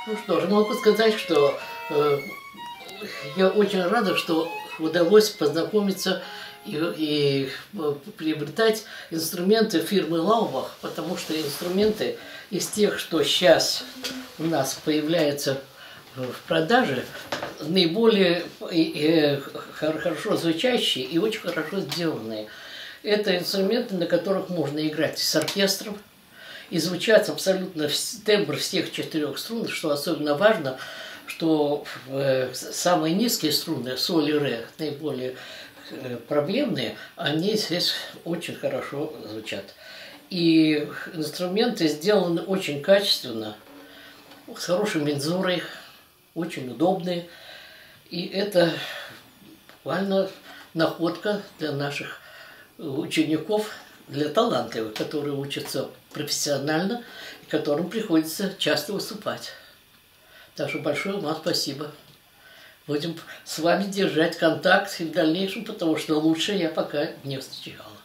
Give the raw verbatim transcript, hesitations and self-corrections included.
Ну что же, могу сказать, что э, я очень рада, что удалось познакомиться и, и приобретать инструменты фирмы Лаубах, потому что инструменты из тех, что сейчас у нас появляются в продаже, наиболее э, хорошо звучащие и очень хорошо сделанные. Это инструменты, на которых можно играть с оркестром, и звучат абсолютно тембр всех четырех струн, что особенно важно, что э, самые низкие струны, соль и ре, наиболее э, проблемные, они здесь очень хорошо звучат. И инструменты сделаны очень качественно, с хорошей мензурой, очень удобные. И это буквально находка для наших учеников, для талантливых, которые учатся профессионально и которым приходится часто выступать. Так что большое вам спасибо. Будем с вами держать контакт и в дальнейшем, потому что лучше я пока не встречал.